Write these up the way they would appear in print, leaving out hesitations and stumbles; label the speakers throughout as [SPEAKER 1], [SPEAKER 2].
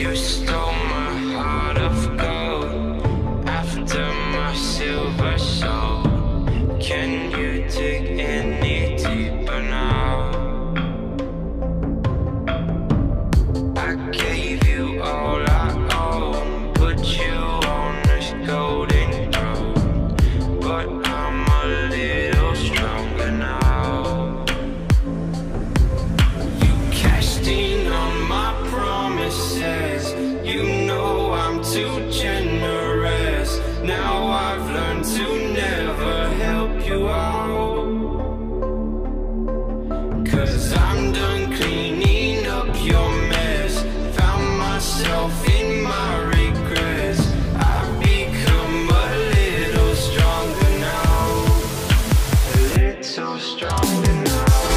[SPEAKER 1] You stole my heart of gold after my silver soul. Can you dig any deeper now? I gave you all I own, put you on this golden throne, but I'm a little stronger now. You cashed in on my promises, you know I'm too generous. Now I've learned to never help you out, 'cause I'm done cleaning up your mess. Found myself in my regrets. I've become a little stronger now, a little stronger now.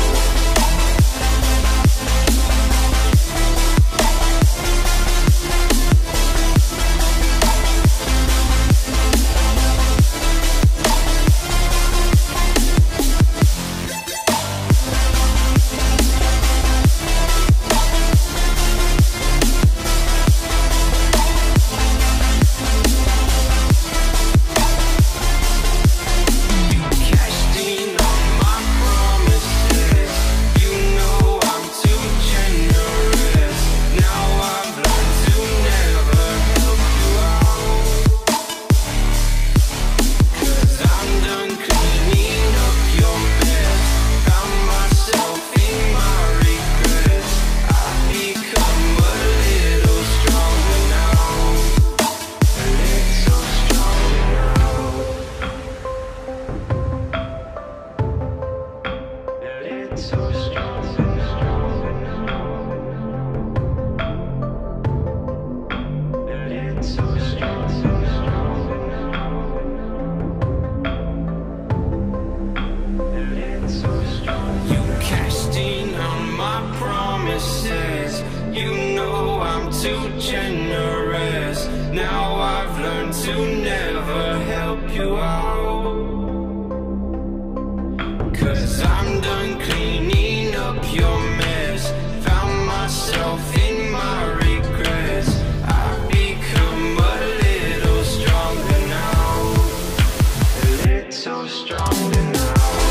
[SPEAKER 1] You know I'm too generous. Now I've learned to never help you out, 'cause I'm done cleaning up your mess. Found myself in my regrets. I've become a little stronger now, a little stronger now.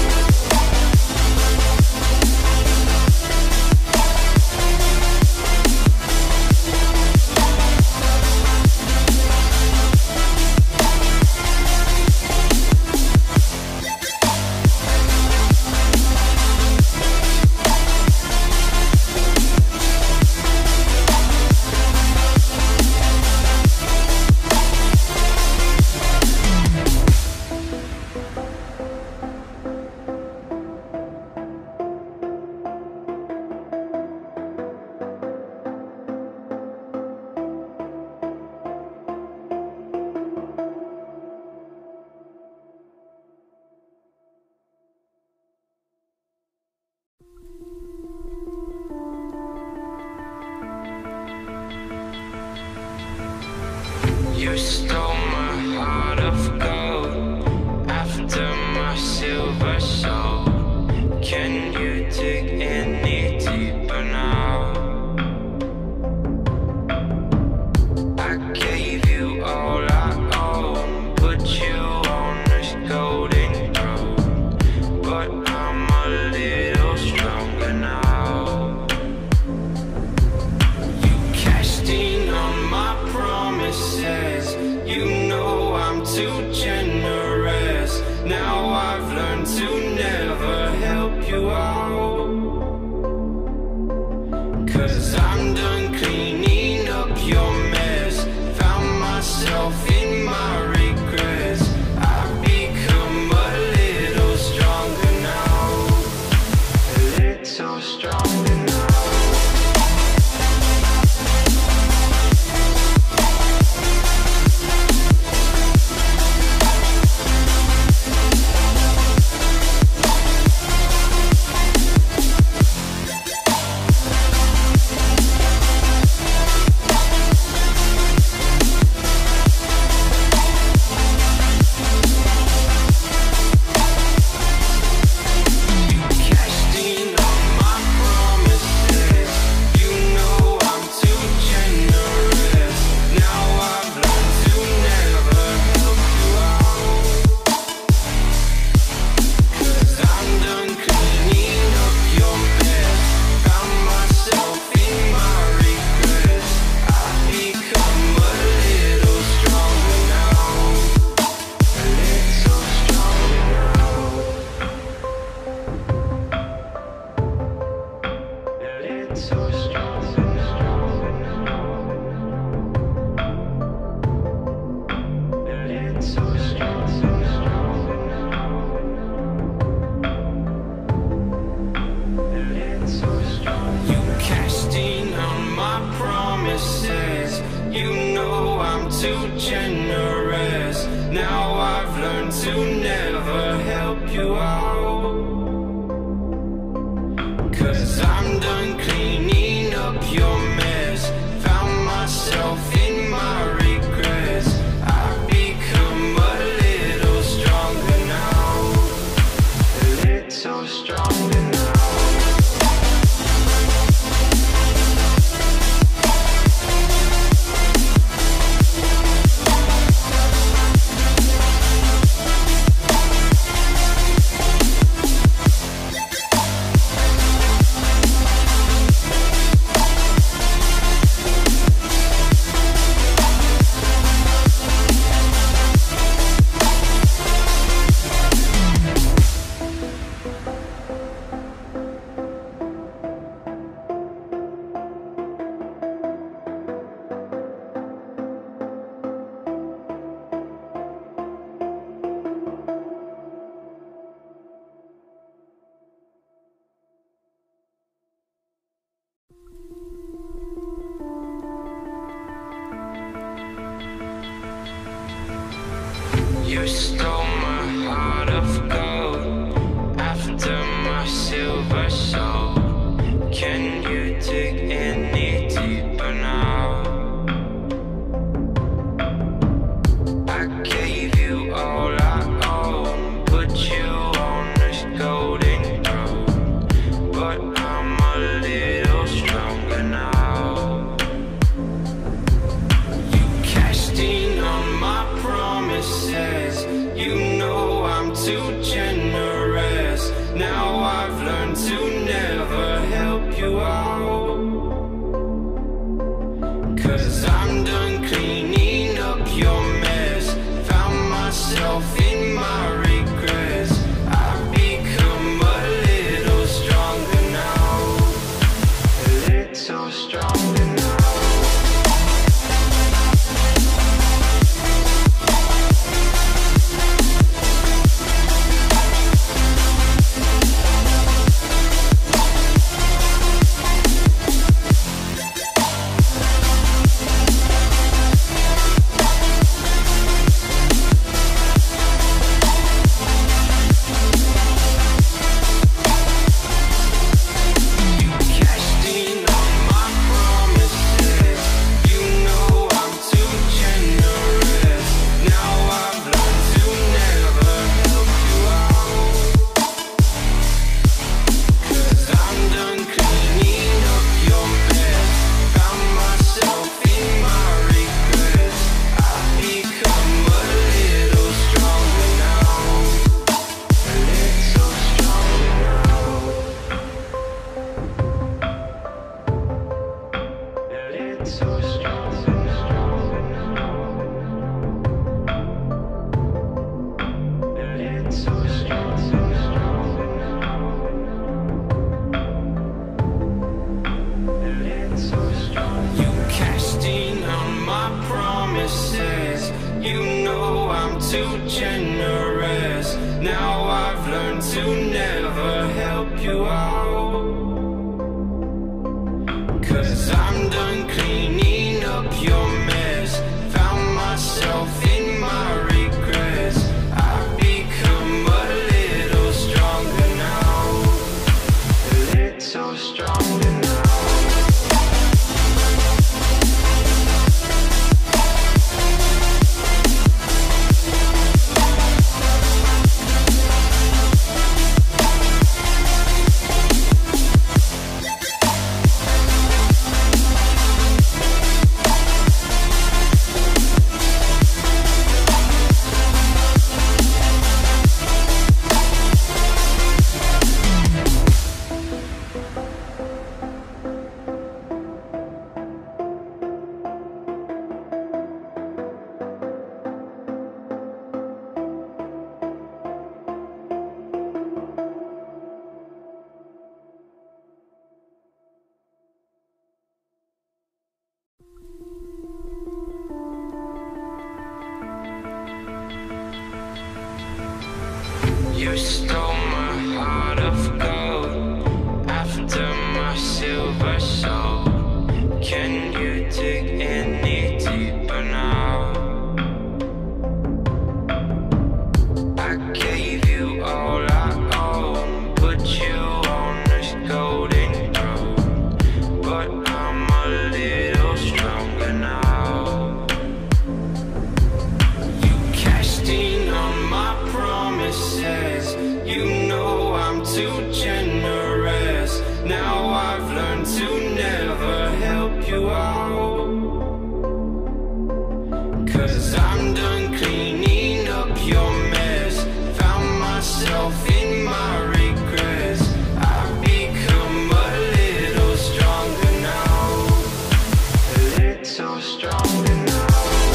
[SPEAKER 1] You stole my heart of gold after my silver soul. Can you dig any deeper now? I gave you all I own, put you on this golden throne, but I'm a little stronger now. You cashed in on my promises, you know I'm too generous. Now I've learned to never help you out, promises. You know I'm too generous. Now I've learned to never help you out. 'Cause I'm done cleaning up your mess. Found myself in my regrets. I've become a little stronger now. A little stronger now. You stole my heart of gold after my silver soul. Can you dig any deeper now? I gave you all I own, put you on this golden throne, but I'm a little stronger now. You cashed in on my promises. You know I'm too generous. Now I've learned to never help you out. 'Cause I'm done cleaning up your mess. Found myself in my regrets. I've become a little stronger now. A little stronger now. You know I'm too generous. Now I've learned to never help you out. 'Cause I'm done cleaning up your mess. Found myself in my regrets. I've become a little stronger now. A little stronger now. so strong enough.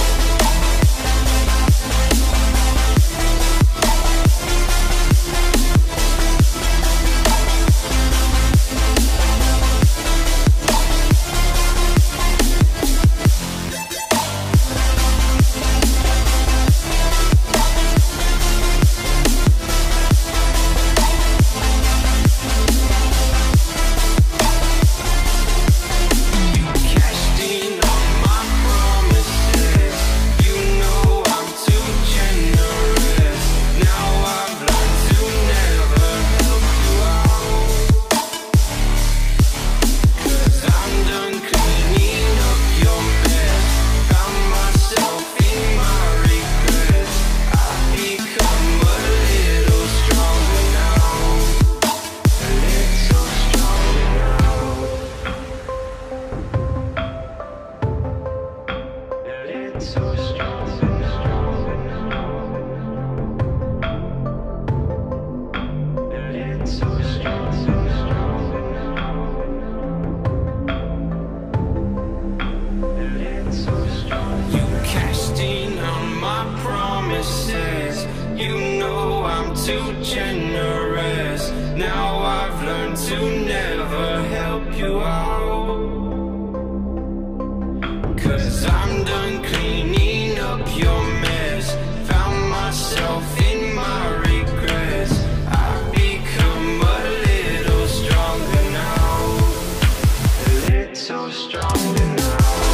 [SPEAKER 1] Too generous. Now I've learned to never help you out, 'cause I'm done cleaning up your mess. Found myself in my regrets. I've become a little stronger now, a little stronger now.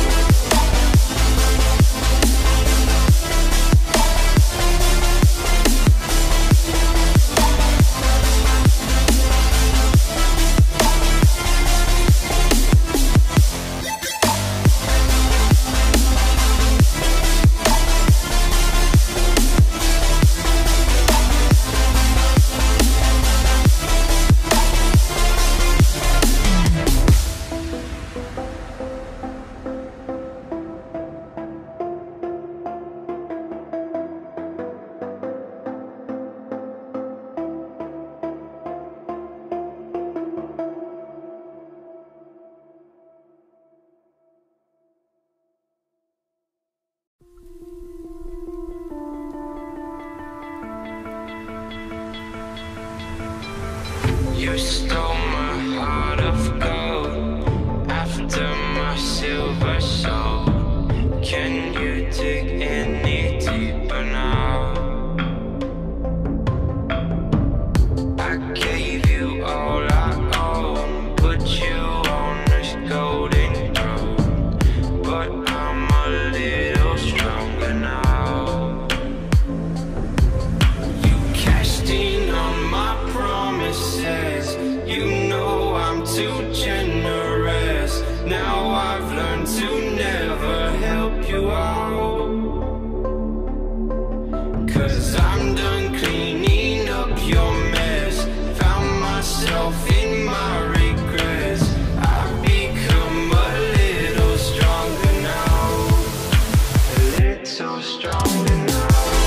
[SPEAKER 1] You stole my heart of gold after my silver soul. Can you dig any deeper now? I gave you all I own, put you on this golden throne, but I'm a little stronger now. You cashed in on my promises. You know I'm too generous. Now I've learned to never help you out, 'cause I'm done cleaning up your mess. Found myself in my regrets. I've become a little stronger now, a little stronger now.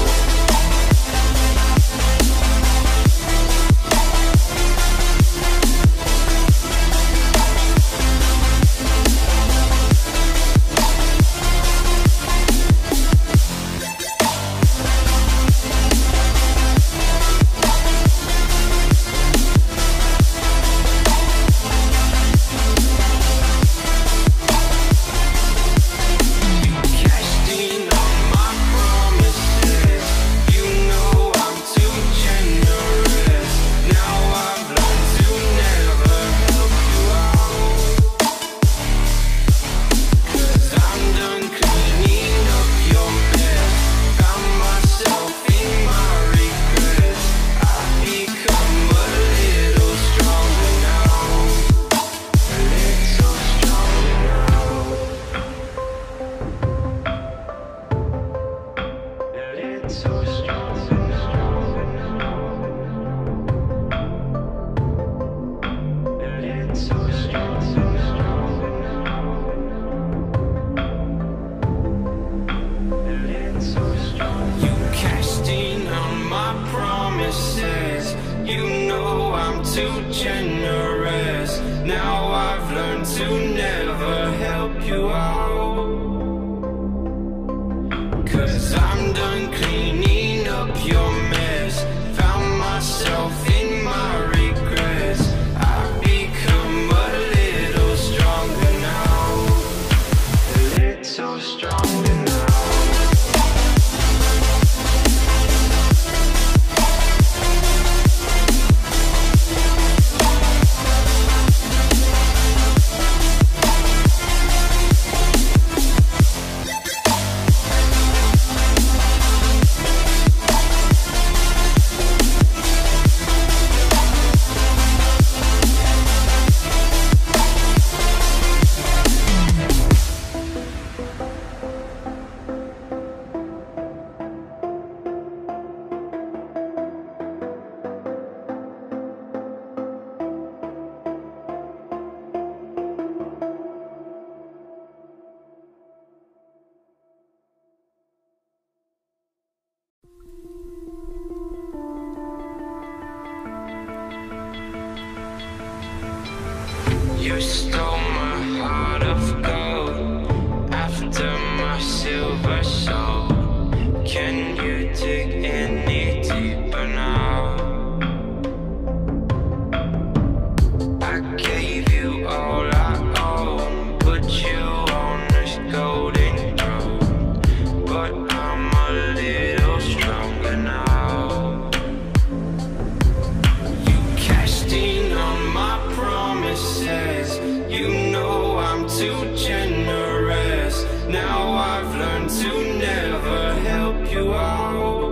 [SPEAKER 1] too generous. Now I've learned to never help you out. 'Cause I'm done cleaning up your mess. Found myself in my regrets. I've become a little stronger now. A little stronger now. You stole my heart of gold after my silver soul. Can you dig any deeper now? I gave you all I own, put you on this golden throne, but I'm a little stronger now. You cashed in on my promises. You know I'm too generous. Now I've learned to never help you out.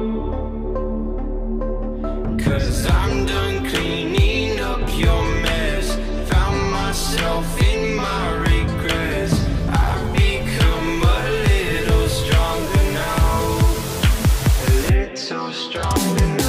[SPEAKER 1] 'Cause I'm done cleaning up your mess. Found myself in my regrets. I've become a little stronger now. A little stronger now.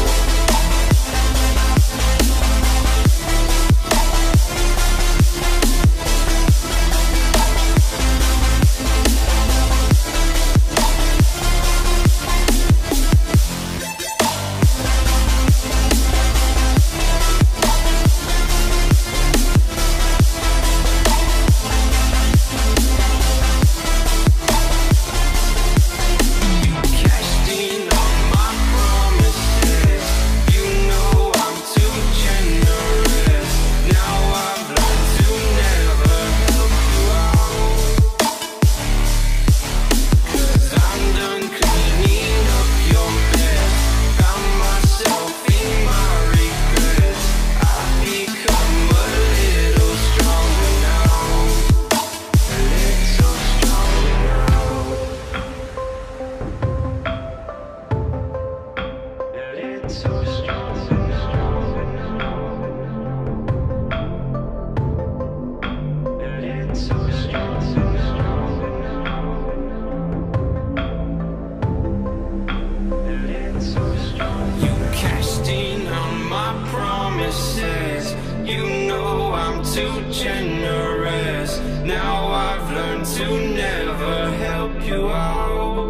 [SPEAKER 1] You know I'm too generous. Now I've learned to never help you out.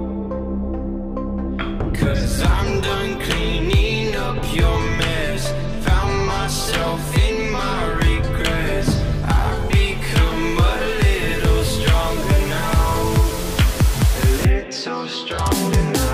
[SPEAKER 1] 'Cause I'm done cleaning up your mess. Found myself in my regrets. I've become a little stronger now. A little stronger now.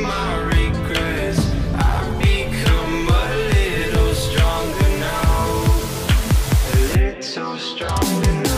[SPEAKER 1] in my regrets. I've become a little stronger now, a little stronger now.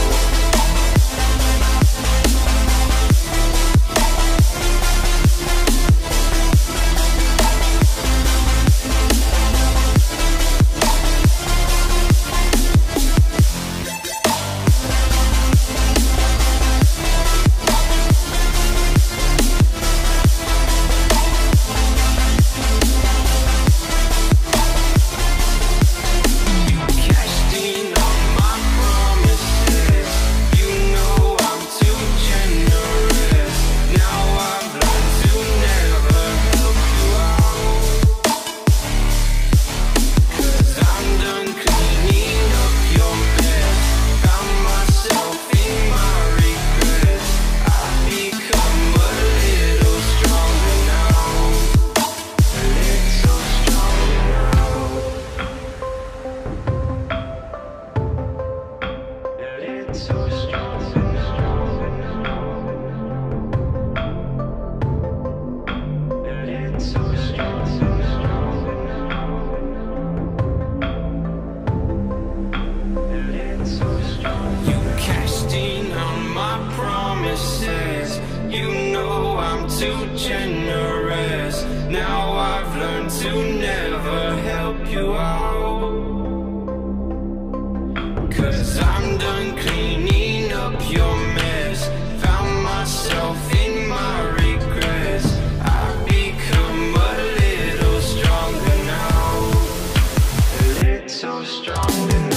[SPEAKER 1] You know I'm too generous. Now I've learned to never help you out, 'cause I'm done cleaning up your mess. Found myself in my regrets. I've become a little stronger now, a little stronger now.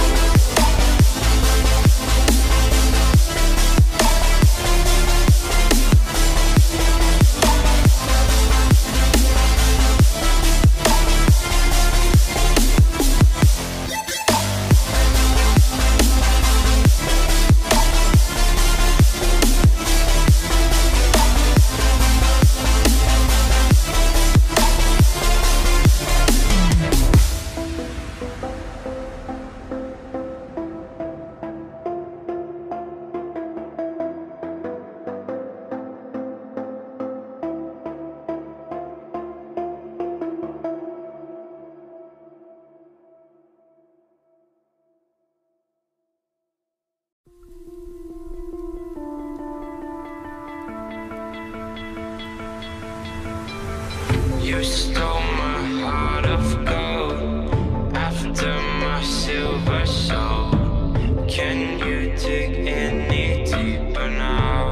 [SPEAKER 1] You stole my heart of gold after my silver soul. Can you dig any deeper now?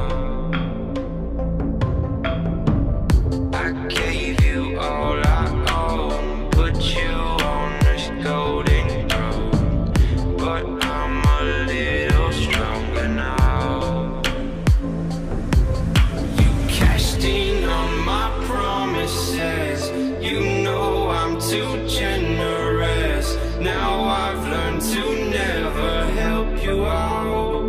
[SPEAKER 1] I gave you all I own, put you on this golden throne, but I'm a little stronger now. You cashed in on my promises. You know I'm too generous. Now I've learned to never help you out,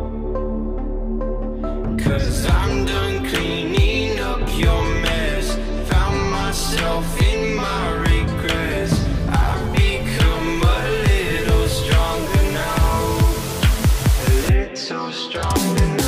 [SPEAKER 1] 'cause I'm done cleaning up your mess. Found myself in my regrets. I've become a little stronger now, a little stronger now.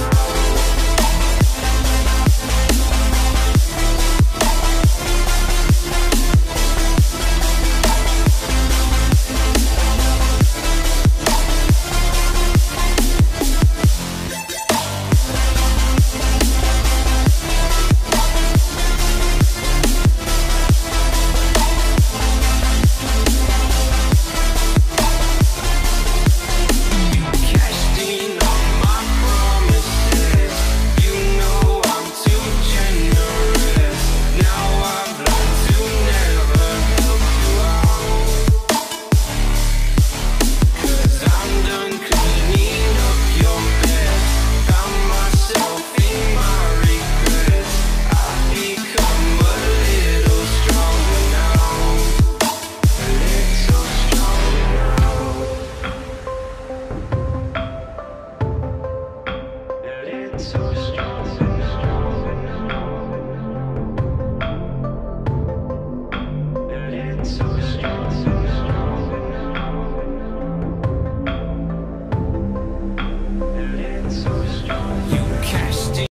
[SPEAKER 1] So strong.